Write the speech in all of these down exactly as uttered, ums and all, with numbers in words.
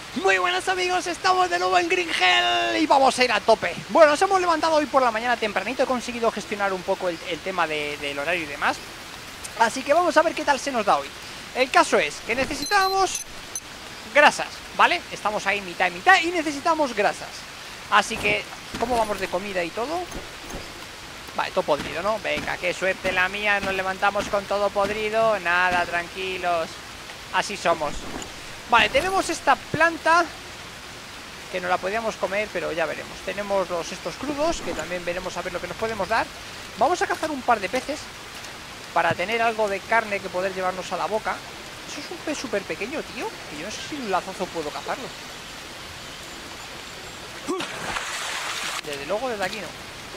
Muy buenas amigos, estamos de nuevo en Green Hell y vamos a ir a tope. Bueno, nos hemos levantado hoy por la mañana tempranito, he conseguido gestionar un poco el, el tema de, del horario y demás. Así que vamos a ver qué tal se nos da hoy. El caso es que necesitamos grasas, ¿vale? Estamos ahí mitad y mitad y necesitamos grasas. Así que, ¿cómo vamos de comida y todo? Vale, todo podrido, ¿no? Venga, qué suerte la mía, nos levantamos con todo podrido. Nada, tranquilos, así somos. Vale, tenemos esta planta que no la podíamos comer, pero ya veremos. Tenemos los estos crudos, que también veremos a ver lo que nos podemos dar. Vamos a cazar un par de peces para tener algo de carne que poder llevarnos a la boca. Eso es un pez súper pequeño, tío, y yo no sé si un lazazo puedo cazarlo. Desde luego desde aquí no.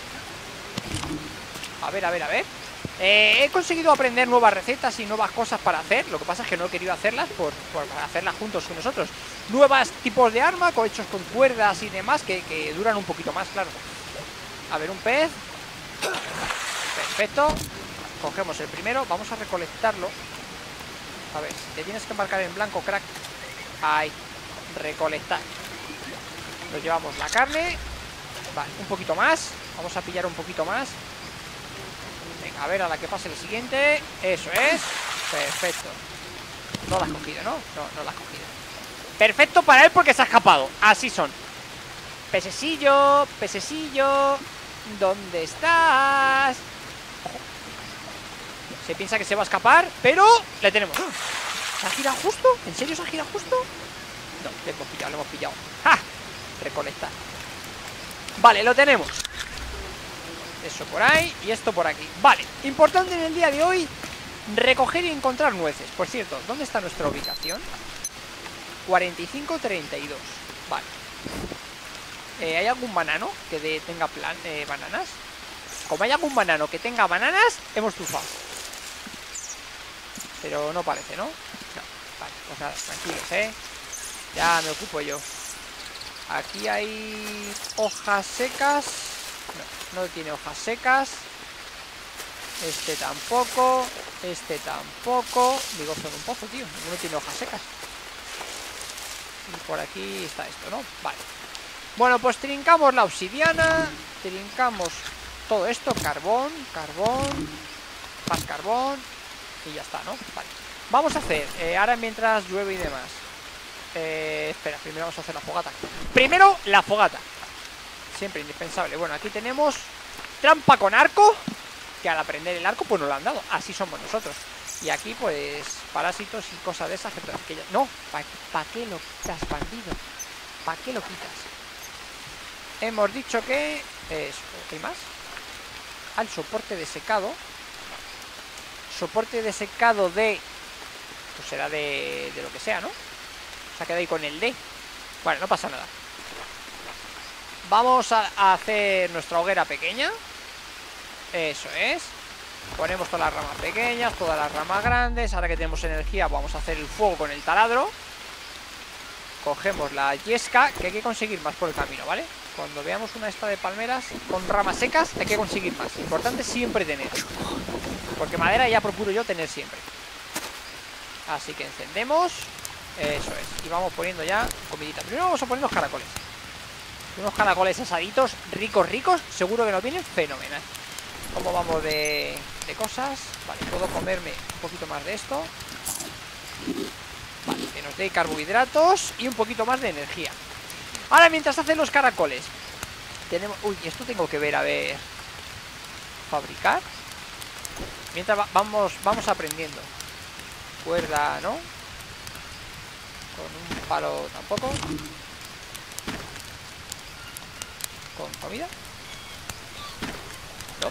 A ver, a ver, a ver. Eh, he conseguido aprender nuevas recetas y nuevas cosas para hacer. Lo que pasa es que no he querido hacerlas por, por para hacerlas juntos con nosotros. Nuevos tipos de arma, hechos con cuerdas y demás, que, que duran un poquito más, claro. A ver, un pez. Perfecto. Cogemos el primero, vamos a recolectarlo. A ver, te tienes que marcar en blanco, crack. Ahí, recolectar. Nos llevamos la carne. Vale, un poquito más. Vamos a pillar un poquito más. Venga, a ver, a la que pase el siguiente. Eso es, perfecto. No la has cogido, ¿no? No, no la has cogido. Perfecto para él porque se ha escapado. Así son. Pececillo, pececillo, ¿dónde estás? Ojo. Se piensa que se va a escapar, pero le tenemos. ¿Se ha girado justo? ¿En serio se ha girado justo? No, le hemos pillado, le hemos pillado. ¡Ja! Recolectar. Vale, lo tenemos. Eso por ahí y esto por aquí. Vale, importante en el día de hoy, recoger y encontrar nueces. Por cierto, ¿dónde está nuestra ubicación? cuarenta y cinco treinta y dos. Vale. eh, ¿Hay algún banano que de, tenga plan, eh, bananas? Como hay algún banano que tenga bananas, hemos triunfado. Pero no parece, ¿no? No, vale, pues nada, tranquilos, ¿eh? Ya me ocupo yo. Aquí hay hojas secas. No, no tiene hojas secas. Este tampoco. Este tampoco. Digo, son un pozo, tío. Ninguno tiene hojas secas. Y por aquí está esto, ¿no? Vale. Bueno, pues trincamos la obsidiana. Trincamos todo esto. Carbón, carbón. Más carbón. Y ya está, ¿no? Vale. Vamos a hacer, eh, ahora mientras llueve y demás. Eh, espera, primero vamos a hacer la fogata. Primero la fogata. Siempre indispensable. Bueno, aquí tenemos trampa con arco, que al aprender el arco pues nos lo han dado. Así somos nosotros. Y aquí pues parásitos y cosas de esas que, que ya... No, ¿para pa qué lo quitas, bandido? ¿Para qué lo quitas? Hemos dicho que... Eso, ¿hay más? Al soporte de secado. Soporte de secado de... Pues será de, de lo que sea, ¿no? Se ha quedado ahí con el D. Bueno, no pasa nada. Vamos a, a hacer nuestra hoguera pequeña. Eso es. Ponemos todas las ramas pequeñas, todas las ramas grandes. Ahora que tenemos energía vamos a hacer el fuego con el taladro. Cogemos la yesca, que hay que conseguir más por el camino, ¿vale? Cuando veamos una esta de palmeras con ramas secas hay que conseguir más. Importante siempre tener, porque madera ya procuro yo tener siempre. Así que encendemos. Eso es, y vamos poniendo ya comidita. Primero vamos a poner los caracoles. Unos caracoles asaditos, ricos, ricos. Seguro que nos vienen fenomenal. ¿Cómo vamos de, de cosas? Vale, puedo comerme un poquito más de esto. Vale, que nos dé carbohidratos y un poquito más de energía. Ahora mientras hacen los caracoles tenemos... Uy, esto tengo que ver, a ver... Fabricar. Mientras va, vamos, vamos aprendiendo. Cuerda, ¿no? Con un palo tampoco. ¿Con comida? No.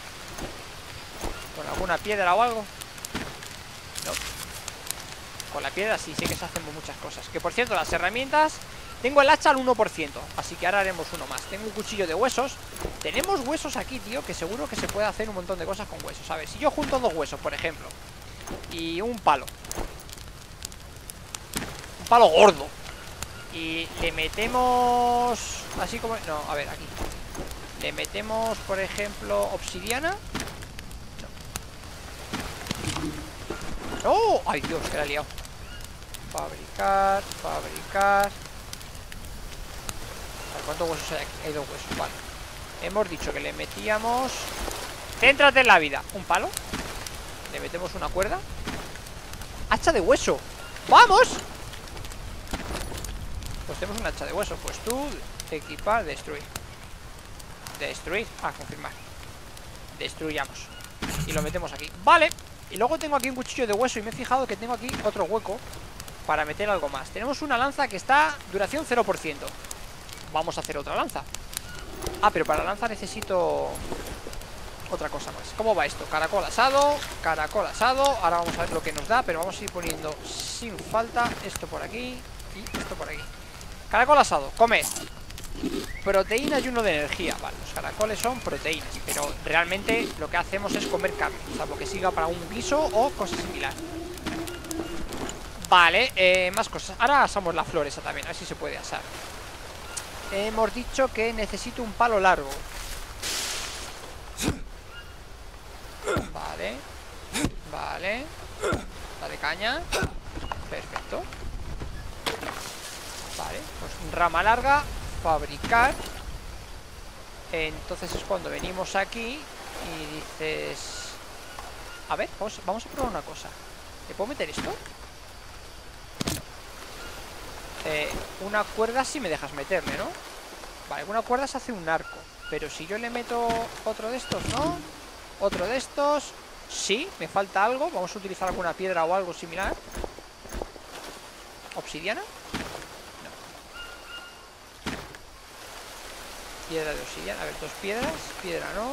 ¿Con alguna piedra o algo? No. Con la piedra sí, sí que se hacen muchas cosas. Que por cierto, las herramientas... Tengo el hacha al uno por ciento, así que ahora haremos uno más. Tengo un cuchillo de huesos. Tenemos huesos aquí, tío, que seguro que se puede hacer un montón de cosas con huesos. A ver, si yo junto dos huesos, por ejemplo, y un palo, un palo gordo, y le metemos así como... No, a ver, aquí le metemos, por ejemplo, obsidiana. No. ¡Oh! ¡Ay, Dios! Que la he liado. Fabricar, fabricar. ¿cuántos huesos hay aquí? Hay dos huesos, vale. Hemos dicho que le metíamos... Céntrate en la vida. ¿Un palo? Le metemos una cuerda. ¡Hacha de hueso! ¡Vamos! Pues tenemos un hacha de hueso. Pues tú, equipar, destruir. Destruir, ah, confirmar. Destruyamos. Y lo metemos aquí, vale. Y luego tengo aquí un cuchillo de hueso. Y me he fijado que tengo aquí otro hueco para meter algo más. Tenemos una lanza que está duración cero por ciento. Vamos a hacer otra lanza. Ah, pero para la lanza necesito otra cosa más. ¿Cómo va esto? Caracol asado, caracol asado. Ahora vamos a ver lo que nos da, pero vamos a ir poniendo sin falta esto por aquí y esto por aquí. Caracol asado, comer. Proteína y uno de energía. Vale, los caracoles son proteínas, pero realmente lo que hacemos es comer carne, salvo que siga para un guiso o cosas similares. Vale, eh, más cosas. Ahora asamos la flor esa también, a ver si se puede asar. Hemos dicho que necesito un palo largo. Vale. Vale. Dale caña. Perfecto. Vale, pues rama larga. Fabricar. Entonces es cuando venimos aquí y dices... A ver, vamos, vamos a probar una cosa. ¿Le puedo meter esto? Eh, una cuerda sí me dejas meterle, ¿no? Vale, una cuerda se hace un arco. Pero si yo le meto otro de estos, ¿no? Otro de estos. Sí, me falta algo. Vamos a utilizar alguna piedra o algo similar. ¿Obsidiana? No. Piedra de obsidiana. A ver, dos piedras. Piedra no.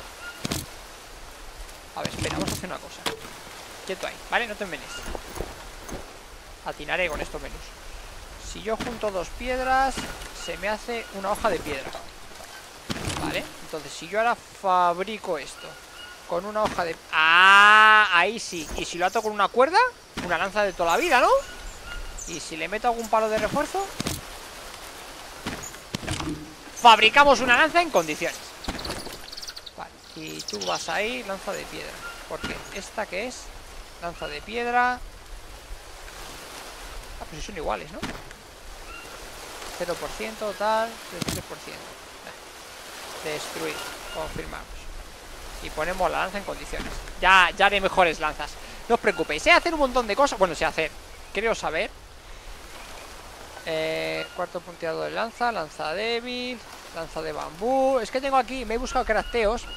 A ver, espera, vamos a hacer una cosa. Quieto ahí, ¿vale? No te envenes. Atinaré con esto menos. Si yo junto dos piedras, se me hace una hoja de piedra. Vale, entonces si yo ahora fabrico esto con una hoja de... ¡Ah! Ahí sí. Y si lo ato con una cuerda, una lanza de toda la vida, ¿no? Y si le meto algún palo de refuerzo, fabricamos una lanza en condiciones. Vale, y tú vas ahí, lanza de piedra. Porque esta que es lanza de piedra. Ah, pues son iguales, ¿no? cero por ciento, tal, tres por ciento. Destruir, confirmamos. Y ponemos la lanza en condiciones. Ya, ya haré mejores lanzas. No os preocupéis, sé hacer un montón de cosas. Bueno, sé hacer, creo saber. eh, Cuarto punteado de lanza, lanza débil, lanza de bambú. Es que tengo aquí, me he buscado crafteos.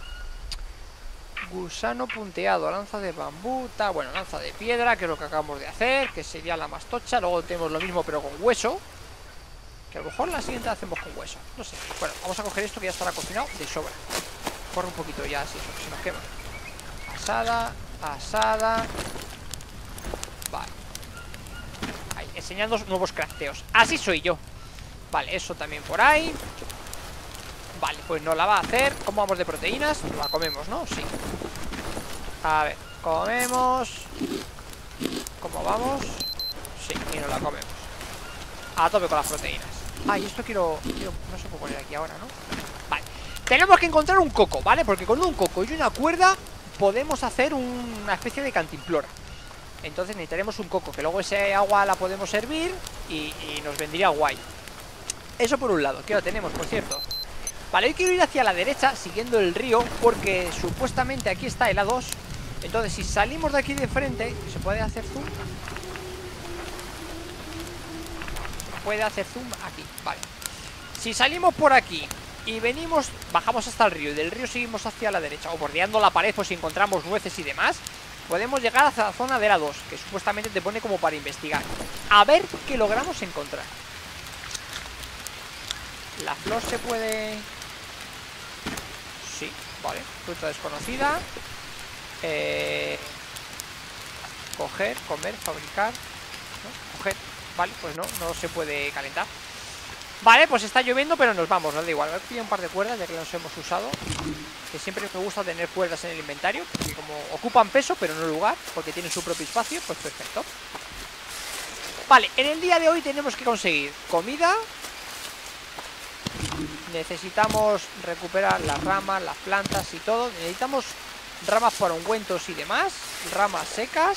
Gusano punteado, lanza de bambú, tal. Bueno, lanza de piedra, que es lo que acabamos de hacer, que sería la más tocha. Luego tenemos lo mismo pero con hueso, que a lo mejor la siguiente la hacemos con hueso. No sé. Bueno, vamos a coger esto que ya estará cocinado de sobra. Corre un poquito ya, así, eso que se nos quema. Asada, asada. Vale. Ahí, enseñando nuevos crafteos. Así soy yo. Vale, eso también por ahí. Vale, pues no la va a hacer. ¿Cómo vamos de proteínas? La comemos, ¿no? Sí. A ver, comemos. ¿Cómo vamos? Sí, y nos la comemos. A tope con las proteínas. Ah, y esto quiero, quiero... No se puede poner aquí ahora, ¿no? Vale. Tenemos que encontrar un coco, ¿vale? Porque con un coco y una cuerda podemos hacer una especie de cantimplora. Entonces necesitaremos un coco, que luego ese agua la podemos hervir y, y nos vendría guay. Eso por un lado, que lo tenemos, por cierto. Vale, hoy quiero ir hacia la derecha, siguiendo el río, porque supuestamente aquí está el A dos. Entonces si salimos de aquí de frente, ¿se puede hacer zoom? Puede hacer zoom aquí, vale. Si salimos por aquí y venimos, bajamos hasta el río y del río seguimos hacia la derecha, o bordeando la pared, pues si encontramos nueces y demás, podemos llegar hasta la zona del A dos, que supuestamente te pone como para investigar. A ver qué logramos encontrar. La flor se puede... Sí, vale, fruta desconocida. eh... Coger, comer, fabricar, ¿no? Coger. Vale, pues no, no se puede calentar. Vale, pues está lloviendo, pero nos vamos, no da igual. Voy a pillar un par de cuerdas, ya que las hemos usado. Que siempre me gusta tener cuerdas en el inventario, porque como ocupan peso, pero no lugar, porque tienen su propio espacio, pues perfecto. Vale, en el día de hoy tenemos que conseguir comida. Necesitamos recuperar las ramas, las plantas y todo. Necesitamos ramas para ungüentos y demás. Ramas secas.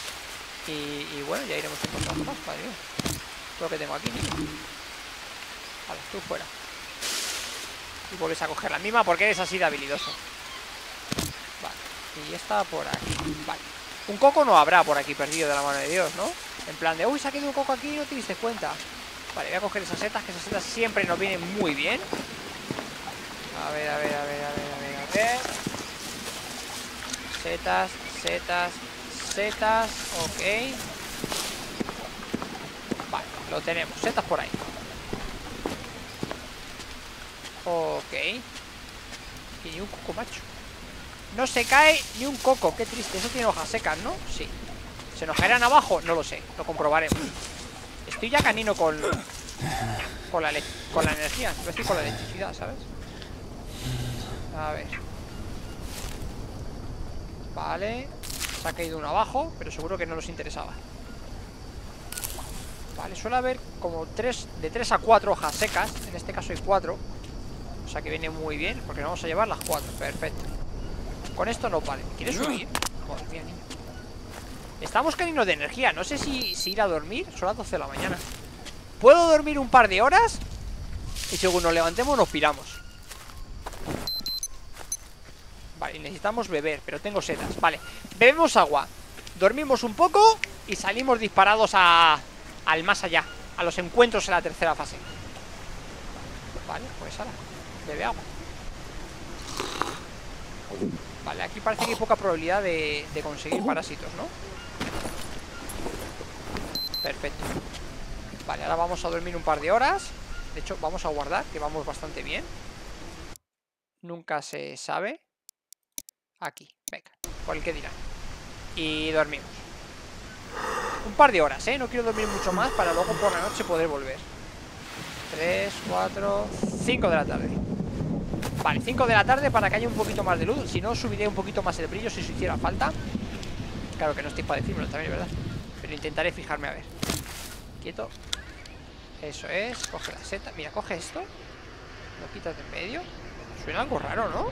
Y, y bueno, ya iremos encontrando más, madre mía. Lo que tengo aquí, Vale, tú fuera. Y vuelves a coger la misma porque eres así de habilidoso. Vale, y esta por aquí. Vale, un coco no habrá por aquí perdido de la mano de Dios, ¿no? En plan de, uy, se ha quedado un coco aquí y no te diste cuenta. Vale, voy a coger esas setas, que esas setas siempre nos vienen muy bien. A ver, a ver, a ver, a ver, a ver, a ver. Setas, setas, setas, ok. Vale, lo tenemos, setas por ahí. Ok. Y ni un coco, macho. No se cae ni un coco, qué triste. Eso tiene hojas secas, ¿no? Sí. ¿Se nos caerán abajo? No lo sé, lo comprobaremos. Estoy ya canino con Con la, con la energía, no estoy con la electricidad, ¿sabes? A ver. Vale. Se ha caído uno abajo, pero seguro que no nos interesaba. Vale, suele haber como tres, de tres a cuatro hojas secas. En este caso hay cuatro. O sea que viene muy bien, porque nos vamos a llevar las cuatro. Perfecto. Con esto no vale. ¿Quieres subir? Joder, mía, niño. Estamos caninos de energía. No sé si, si ir a dormir. Son las doce de la mañana. ¿Puedo dormir un par de horas? Y según nos levantemos nos piramos. Vale, y necesitamos beber, pero tengo setas. Vale, bebemos agua, dormimos un poco y salimos disparados a, al más allá, a los encuentros en la tercera fase. Vale, pues ahora, bebe agua. Vale, aquí parece que hay poca probabilidad de, de conseguir parásitos, ¿no? Perfecto. Vale, ahora vamos a dormir un par de horas. De hecho, vamos a guardar, que vamos bastante bien. Nunca se sabe. Aquí, venga, por el que dirán. Y dormimos un par de horas, ¿eh? No quiero dormir mucho más para luego por la noche poder volver. Tres, cuatro, cinco de la tarde. Vale, cinco de la tarde para que haya un poquito más de luz. Si no, subiré un poquito más el brillo si eso hiciera falta. Claro que no estoy para decírmelo también, ¿verdad? Pero intentaré fijarme, a ver. Quieto. Eso es, coge la seta. Mira, coge esto. Lo quitas de en medio. Suena algo raro, ¿no?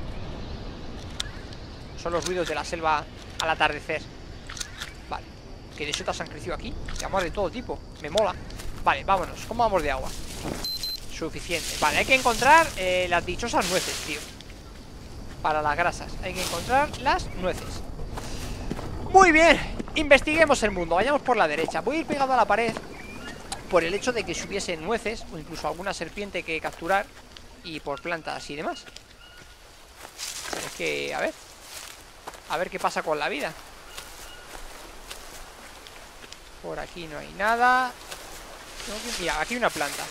Son los ruidos de la selva al atardecer. Vale, que de setas han crecido aquí. De amor de todo tipo, me mola. Vale, vámonos, ¿cómo vamos de agua? Suficiente, vale, hay que encontrar eh, las dichosas nueces, tío. Para las grasas, hay que encontrar las nueces. Muy bien, investiguemos el mundo. Vayamos por la derecha, voy a ir pegado a la pared por el hecho de que subiesen nueces o incluso alguna serpiente que capturar. Y por plantas y demás. Pero es que, a ver A ver qué pasa con la vida. Por aquí no hay nada. Mira, aquí hay una planta.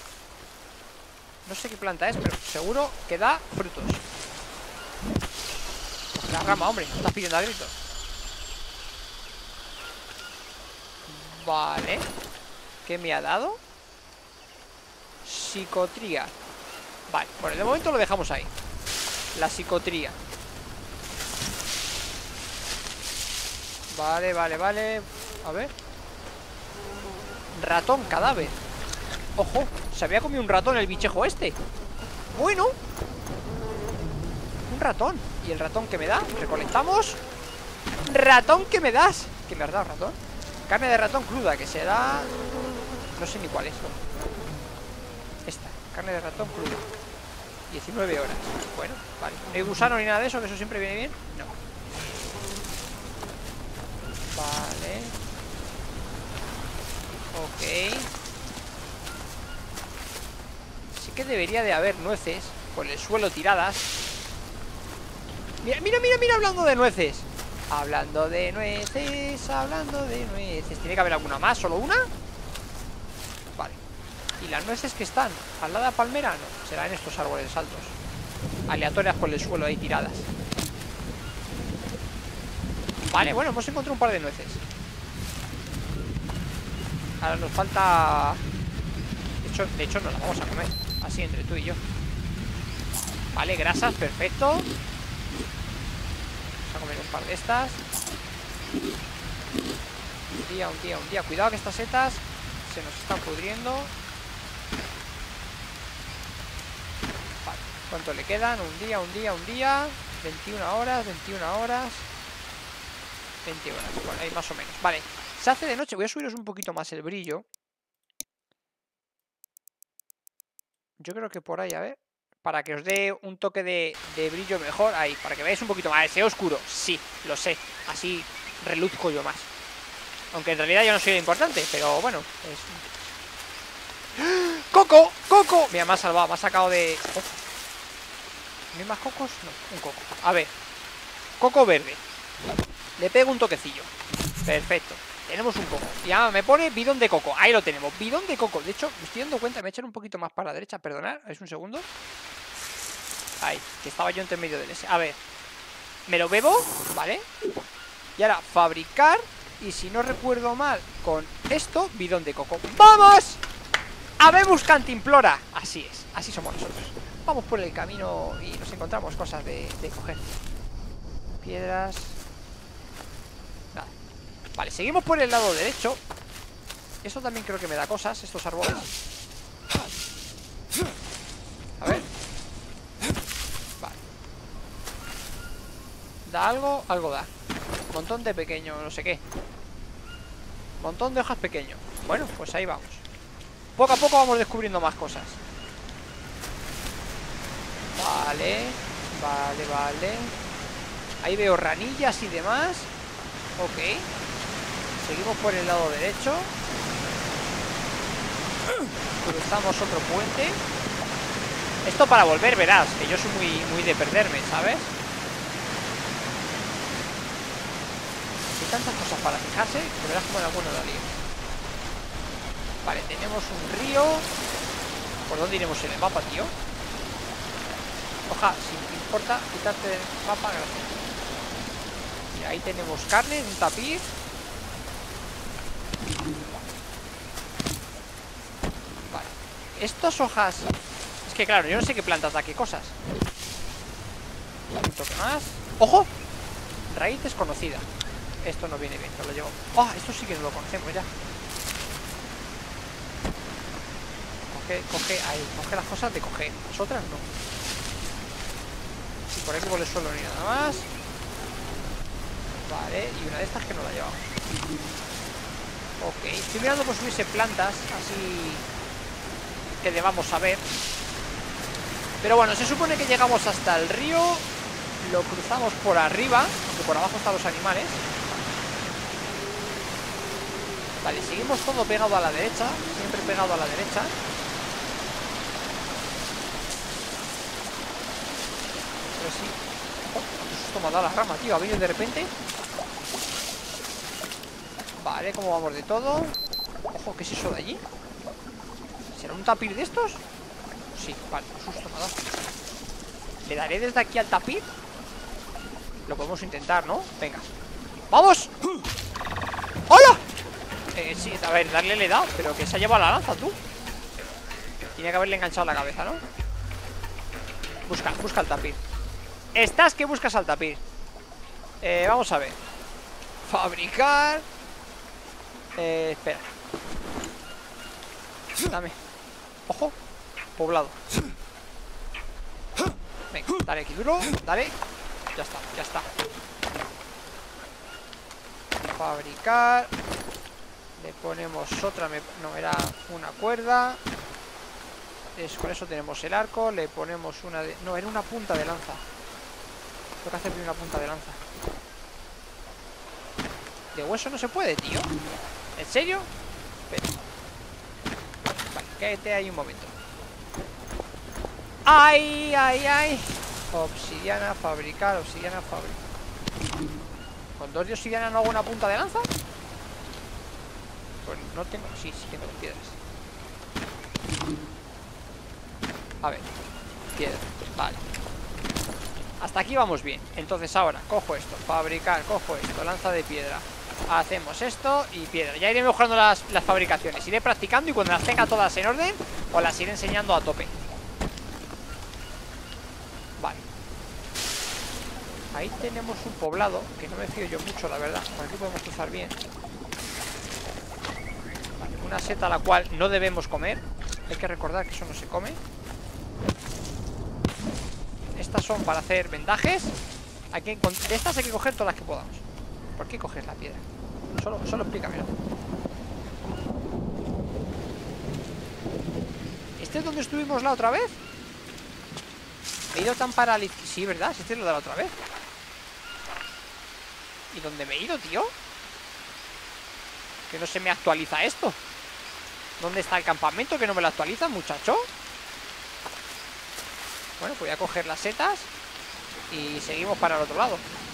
No sé qué planta es, pero seguro que da frutos. Pues la rama, hombre, no estás pidiendo a gritos. Vale. ¿Qué me ha dado? Psicotría. Vale, bueno, de momento lo dejamos ahí. La psicotría. Vale, vale, vale. A ver. Ratón cadáver. Ojo, se había comido un ratón el bichejo este. Bueno. Un ratón. ¿Y el ratón que me da? Recolectamos. Ratón que me das. ¿Qué me has dado, ratón? Carne de ratón cruda, que será... No sé ni cuál es. Esta, carne de ratón cruda. diecinueve horas. Bueno, vale. ¿No hay gusano ni nada de eso? Que eso siempre viene bien. No. Vale. Ok. Sí que debería de haber nueces por el suelo tiradas. Mira, mira, mira, mira, hablando de nueces. Hablando de nueces, hablando de nueces. ¿Tiene que haber alguna más? ¿Solo una? Vale. ¿Y las nueces que están? ¿Al lado de la palmera? No, serán estos árboles altos. Aleatorias por el suelo ahí tiradas. Vale, bueno, hemos encontrado un par de nueces. Ahora nos falta... De hecho, de hecho nos las vamos a comer. Así entre tú y yo. Vale, grasas, perfecto. Vamos a comer un par de estas. Un día, un día, un día. Cuidado que estas setas se nos están pudriendo. Vale, ¿cuánto le quedan? Un día, un día, un día. veintiuna horas, veintiuna horas. veinte horas, bueno, ahí más o menos. Vale, se hace de noche, voy a subiros un poquito más el brillo. Yo creo que por ahí, a ver. Para que os dé un toque de, de brillo mejor. Ahí, para que veáis un poquito más. Sea oscuro, sí, lo sé. Así reluzco yo más. Aunque en realidad yo no soy importante, pero bueno, es... ¡Coco! ¡Coco! Mira, me ha salvado, me ha sacado de... Oh. ¿No hay más cocos? No, un coco. A ver. Coco verde. Le pego un toquecillo. Perfecto. Tenemos un coco. Y ahora me pone bidón de coco. Ahí lo tenemos. Bidón de coco. De hecho, me estoy dando cuenta. Me echan un poquito más para la derecha. Perdonad. Es un segundo. Ahí. Que estaba yo entre medio del S. A ver. Me lo bebo. Vale. Y ahora, fabricar. Y si no recuerdo mal, con esto, bidón de coco. ¡Vamos! ¡Habemos cantimplora! Así es. Así somos nosotros. Vamos por el camino y nos encontramos cosas de, de coger. Piedras. Nada. Vale, seguimos por el lado derecho. Esto también creo que me da cosas, estos árboles. A ver. Vale. ¿Da algo? Algo da. Montón de pequeño, no sé qué. Montón de hojas pequeño. Bueno, pues ahí vamos. Poco a poco vamos descubriendo más cosas. Vale. Vale, vale. Ahí veo ranillas y demás. Ok. Seguimos por el lado derecho. Cruzamos otro puente. Esto para volver, verás, que yo soy muy, muy de perderme, ¿sabes? Hay tantas cosas para fijarse que verás como en alguno da lío. Vale, tenemos un río. ¿Por dónde iremos en el mapa, tío? Oja, si te importa quitarte del mapa, gracias. Y ahí tenemos carne, un tapiz. Vale. Estas hojas... Es que claro, yo no sé qué plantas da qué cosas. Un toque más. ¡Ojo! Raíz desconocida. Esto no viene bien, no lo llevo. ¡Oh! Esto sí que no lo conocemos ya. Coge, coge, ahí, coge las cosas de coger. Las otras no. Y por aquí por el suelo ni nada más. Vale, y una de estas que no la llevamos. Ok, estoy mirando por subirse plantas, así que debamos saber. Pero bueno, se supone que llegamos hasta el río. Lo cruzamos por arriba, aunque por abajo están los animales. Vale, seguimos todo pegado a la derecha. Siempre pegado a la derecha. Pero sí. Oh, esto me ha dado la rama, tío. Ha venido de repente. Vale, ¿cómo vamos de todo? Ojo, ¿qué es eso de allí? ¿Será un tapir de estos? Sí, vale, susto me ha dado. ¿Le daré desde aquí al tapir? Lo podemos intentar, ¿no? Venga. ¡Vamos! ¡Hola! Eh, sí, a ver, darle le he dado, pero que se ha llevado la lanza, tú. Tiene que haberle enganchado la cabeza, ¿no? Busca, busca el tapir. Estás que buscas al tapir. Eh, vamos a ver. Fabricar. Eh, espera. Dame. Ojo. Poblado. Venga, dale aquí duro. Dale. Ya está, ya está. Fabricar. Le ponemos otra. No, era una cuerda. Es, con eso tenemos el arco. Le ponemos una de... No, era una punta de lanza. Tengo que hacer primero una punta de lanza. De hueso no se puede, tío. ¿En serio? Espera. Vale, quédate ahí un momento. ¡Ay, ay, ay! Obsidiana, fabricar, obsidiana, fabricar. ¿Con dos de obsidiana no hago una punta de lanza? Pues no tengo... Sí, sí tengo piedras. A ver. Piedra, vale. Hasta aquí vamos bien. Entonces ahora cojo esto, fabricar, cojo esto, lanza de piedra. Hacemos esto y piedra. Ya iré mejorando las, las fabricaciones. Iré practicando y cuando las tenga todas en orden os las iré enseñando a tope. Vale. Ahí tenemos un poblado que no me fío yo mucho, la verdad. Por aquí podemos cruzar bien. Vale, una seta a la cual no debemos comer. Hay que recordar que eso no se come. Estas son para hacer vendajes. Hay que de estas hay que coger todas las que podamos. ¿Por qué coger la piedra? Solo, solo explícamelo. ¿Este es donde estuvimos la otra vez? Me he ido tan paralizado. Sí, ¿verdad? Este es lo de la otra vez. ¿Y dónde me he ido, tío? Que no se me actualiza esto. ¿Dónde está el campamento? Que no me lo actualiza, muchacho. Bueno, pues voy a coger las setas y seguimos para el otro lado,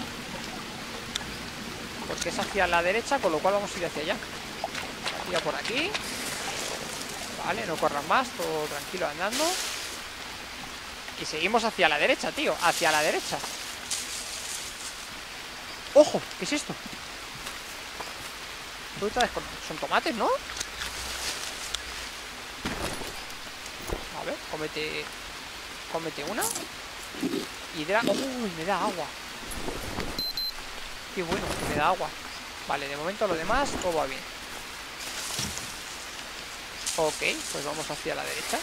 porque es hacia la derecha, con lo cual vamos a ir hacia allá. Tira por aquí. Vale, no corran más, todo tranquilo andando. Y seguimos hacia la derecha, tío. Hacia la derecha. ¡Ojo! ¿Qué es esto? Son tomates, ¿no? A ver, cómete. Cómete una. Y de... ¡Uy! Me da agua. Qué bueno, que me da agua. Vale, de momento lo demás todo va bien. Ok, pues vamos hacia la derecha.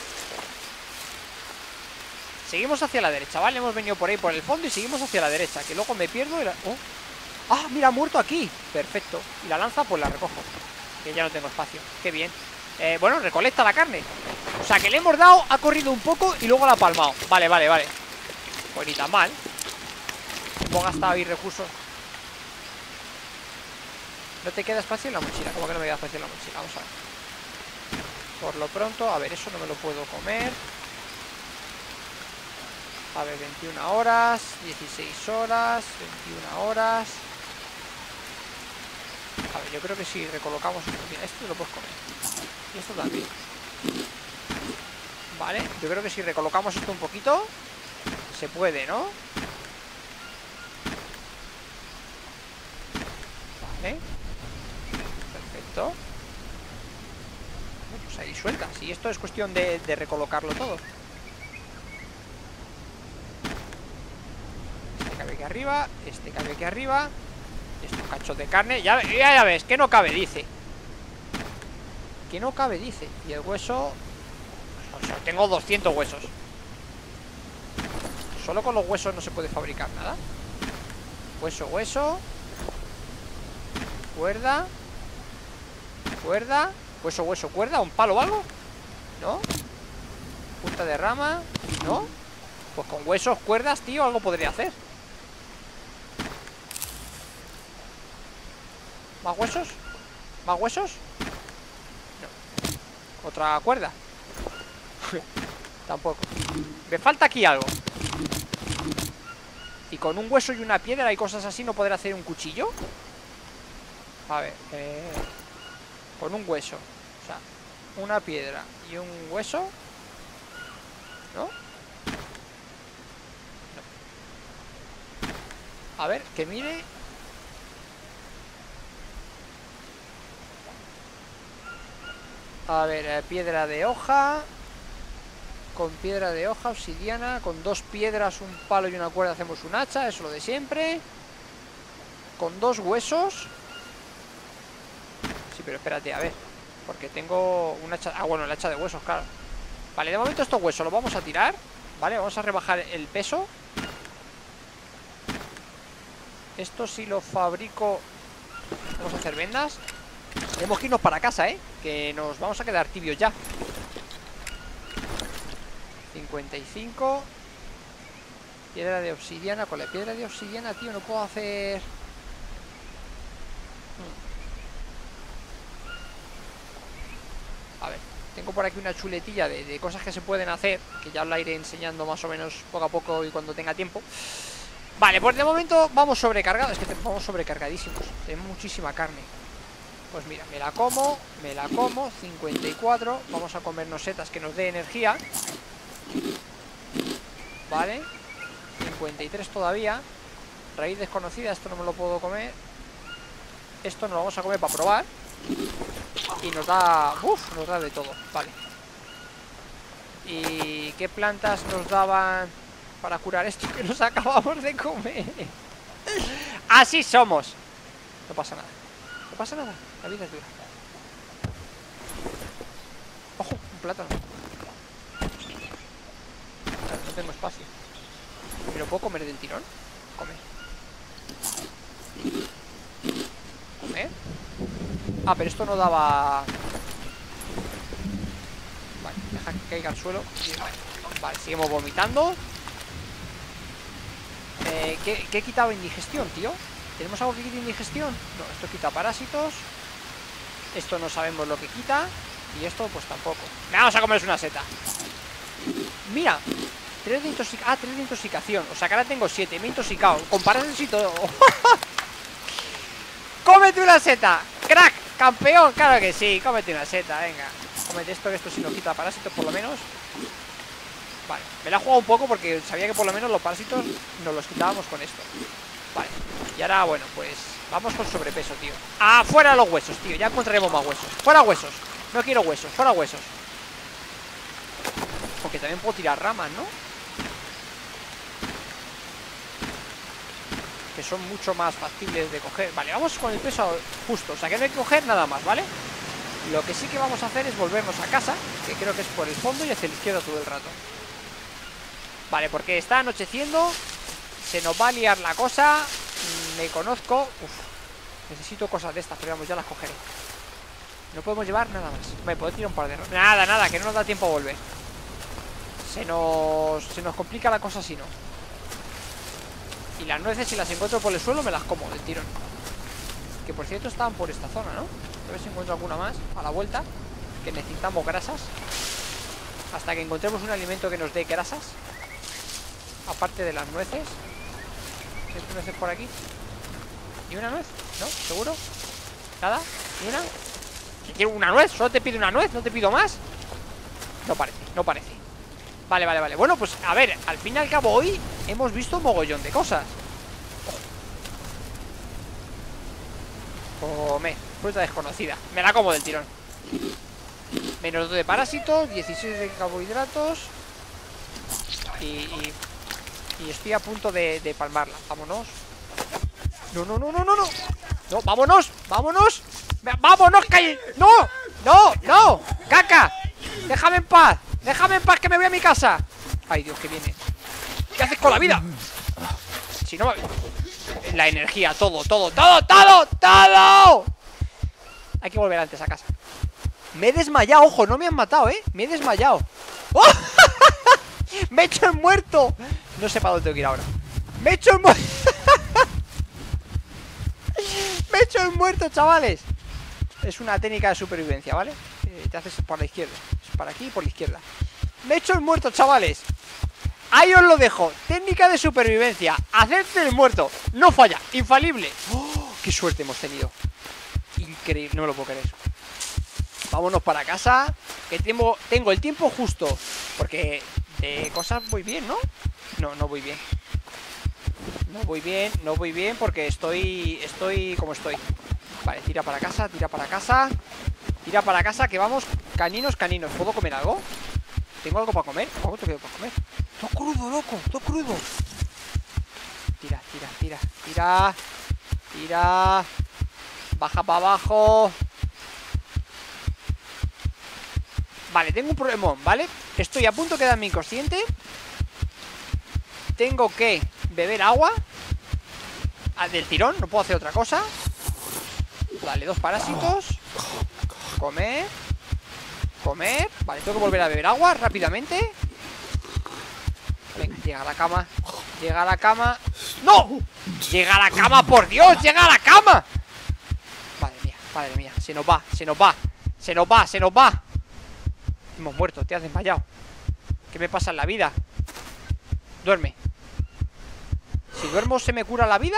Seguimos hacia la derecha, ¿vale? Hemos venido por ahí por el fondo y seguimos hacia la derecha, que luego me pierdo y la... ¡Oh! ¡Ah! Mira, ha muerto aquí. Perfecto. Y la lanza pues la recojo, que ya no tengo espacio. Qué bien. eh, Bueno, recolecta la carne. O sea que le hemos dado, ha corrido un poco y luego la ha palmado. Vale, vale, vale. Pues ni tan mal. Supongo gastado ahí recursos. ¿No te queda espacio en la mochila? ¿Cómo que no me queda espacio en la mochila? Vamos a ver. Por lo pronto, a ver, eso no me lo puedo comer. A ver, veintiuna horas, dieciséis horas, veintiuna horas. A ver, yo creo que si recolocamos... Mira, esto lo puedes comer. Y esto también. Vale, yo creo que si recolocamos esto un poquito, se puede, ¿no? Vale. Perfecto. Pues ahí suelta. Si esto es cuestión de, de recolocarlo todo. Este cabe aquí arriba. Este cabe aquí arriba. Estos cachos de carne. Ya, ya, ya ves, que no cabe, dice. Que no cabe, dice. Y el hueso... O sea, tengo doscientos huesos. Solo con los huesos no se puede fabricar nada. Hueso, hueso. Cuerda. Cuerda. Hueso, hueso, cuerda. ¿Un palo o algo? ¿No? Punta de rama. ¿No? Pues con huesos, cuerdas, tío, algo podría hacer. ¿Más huesos? ¿Más huesos? No. ¿Otra cuerda? Tampoco. Me falta aquí algo. Y con un hueso y una piedra y cosas así no podré hacer un cuchillo. A ver, eh, con un hueso. O sea, una piedra y un hueso. ¿No? No. A ver, que mire. A ver, eh, piedra de hoja. Con piedra de hoja, obsidiana. Con dos piedras, un palo y una cuerda hacemos un hacha. Eso es lo de siempre. Con dos huesos. Sí, pero espérate, a ver. Porque tengo un hacha... Ah, bueno, el hacha de huesos, claro. Vale, de momento estos huesos los vamos a tirar. Vale, vamos a rebajar el peso. Esto si lo fabrico... Vamos a hacer vendas. Tenemos que irnos para casa, ¿eh? Que nos vamos a quedar tibios ya. cincuenta y cinco. Piedra de obsidiana. Con la piedra de obsidiana, tío, no puedo hacer... A ver, tengo por aquí una chuletilla de, de cosas que se pueden hacer, que ya os la iré enseñando más o menos poco a poco y cuando tenga tiempo. Vale, pues de momento vamos sobrecargados. Es que vamos sobrecargadísimos. Tenemos muchísima carne. Pues mira, me la como, me la como, cincuenta y cuatro. Vamos a comernos setas que nos dé energía. Vale, cincuenta y tres todavía. Raíz desconocida, esto no me lo puedo comer. Esto nos lo vamos a comer para probar. Y nos da... Uf, nos da de todo, vale. ¿Y qué plantas nos daban para curar esto que nos acabamos de comer? Así somos. No pasa nada. No pasa nada, la vida es dura. Ojo, un plátano. Claro, no tengo espacio. ¿Me lo puedo comer del tirón? Comer. Comer. Ah, pero esto no daba... Vale, ya Deja que caiga al suelo. Vale, seguimos vomitando. eh, ¿qué, ¿Qué he quitado? Indigestión, tío. ¿Tenemos algo que quite indigestión? No, esto quita parásitos. Esto no sabemos lo que quita. Y esto pues tampoco. Vamos a comerse una seta. Mira, tres de intoxicación. Ah, tres de intoxicación. O sea que ahora tengo siete, me he intoxicado. Con parásitos y todo. ¡Cómete una seta! ¡Crack! ¡Campeón! Claro que sí, cómete una seta, venga. Cómete esto, que esto sí nos quita parásitos por lo menos. Vale, me la he jugado un poco porque sabía que por lo menos los parásitos nos los quitábamos con esto. Vale, y ahora, bueno, pues vamos con sobrepeso, tío. ¡Ah, fuera los huesos, tío! Ya encontraremos más huesos. ¡Fuera huesos! No quiero huesos, fuera huesos. Porque también puedo tirar ramas, ¿no? Que son mucho más factibles de coger. Vale, vamos con el peso justo. O sea que no hay que coger nada más, ¿vale? Lo que sí que vamos a hacer es volvernos a casa, que creo que es por el fondo y hacia la izquierda todo el rato. Vale, porque está anocheciendo. Se nos va a liar la cosa. Me conozco. Uf, necesito cosas de estas, pero vamos, ya las cogeré. No podemos llevar nada más. Me puedo tirar un par de... Nada, nada, que no nos da tiempo a volver. Se nos... Se nos complica la cosa si no. Y las nueces, si las encuentro por el suelo, me las como del tirón. Que por cierto estaban por esta zona, ¿no? A ver si encuentro alguna más a la vuelta. Que necesitamos grasas. Hasta que encontremos un alimento que nos dé grasas. Aparte de las nueces. ¿Hay nueces por aquí? ¿Ni una nuez? ¿No? ¿Seguro? ¿Nada? ¿Ni una? ¿Quiero una nuez? ¿Solo te pido una nuez? ¿No te pido más? No parece, no parece. Vale, vale, vale. Bueno, pues a ver, al fin y al cabo hoy hemos visto un mogollón de cosas. Come, fruta desconocida. Me la como del tirón. Menos dos de parásitos, dieciséis de carbohidratos. Y, y, y estoy a punto de, de palmarla. Vámonos. No, no, no, no, no, no. No, vámonos, vámonos. ¡Vámonos, calle! ¡No! ¡No! ¡No! ¡Caca! ¡Déjame en paz! ¡Déjame en paz que me voy a mi casa! ¡Ay, Dios, que viene! ¿Qué haces con la vida? Si no... La energía, todo, todo, todo, todo, todo. Hay que volver antes a casa. Me he desmayado, ojo, no me han matado, ¿eh? Me he desmayado. ¡Oh! ¡Me he hecho el muerto! No sé para dónde tengo que ir ahora. ¡Me he hecho el muerto! ¡Me he hecho el muerto, chavales! Es una técnica de supervivencia, ¿vale? Eh, te haces por la izquierda. Es para aquí y por la izquierda. Me he hecho el muerto, chavales. Ahí os lo dejo. Técnica de supervivencia. Hacerse el muerto. No falla. Infalible. ¡Oh! ¡Qué suerte hemos tenido! Increíble. No me lo puedo creer. Vámonos para casa. Que tengo, tengo el tiempo justo. Porque de cosas voy bien, ¿no? No, no voy bien. No voy bien, no voy bien porque estoy... Estoy como estoy. Vale, tira para casa, tira para casa. Tira para casa, que vamos caninos, caninos. ¿Puedo comer algo? ¿Tengo algo para comer? ¿Algo tengo para comer? ¡Todo crudo, loco! ¡Todo crudo! Tira, tira, tira, tira. Tira. Baja para abajo. Vale, tengo un problemón, ¿vale? Estoy a punto de quedarme inconsciente. Tengo que beber agua del tirón, no puedo hacer otra cosa. Vale, dos parásitos. Comer. Comer. Vale, tengo que volver a beber agua rápidamente. Venga, llega a la cama. Llega a la cama. ¡No! Llega a la cama, por Dios, llega a la cama. Madre mía, madre mía. Se nos va, se nos va. Se nos va, se nos va. Hemos muerto, te has desmayado. ¿Qué me pasa en la vida? Duerme. Si duermo, ¿se me cura la vida?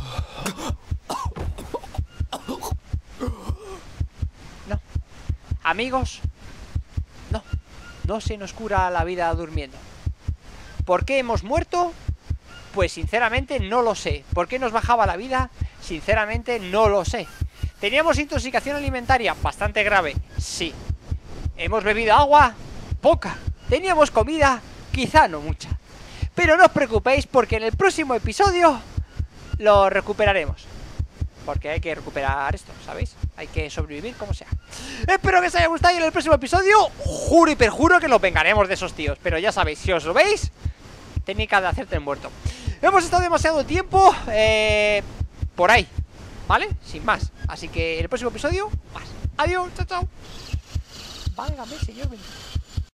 No. Amigos, no. No se nos cura la vida durmiendo. ¿Por qué hemos muerto? Pues sinceramente no lo sé. ¿Por qué nos bajaba la vida? Sinceramente no lo sé. ¿Teníamos intoxicación alimentaria? Bastante grave, sí. ¿Hemos bebido agua? Poca. ¿Teníamos comida? Quizá no mucha. Pero no os preocupéis porque en el próximo episodio lo recuperaremos. Porque hay que recuperar esto, ¿sabéis? Hay que sobrevivir como sea. Espero que os haya gustado y en el próximo episodio juro y perjuro que nos vengaremos de esos tíos. Pero ya sabéis, si os lo veis, técnica de hacerte el muerto. Hemos estado demasiado tiempo eh, por ahí, ¿vale? Sin más. Así que en el próximo episodio, más. Adiós, chao, chao. Válgame, señor.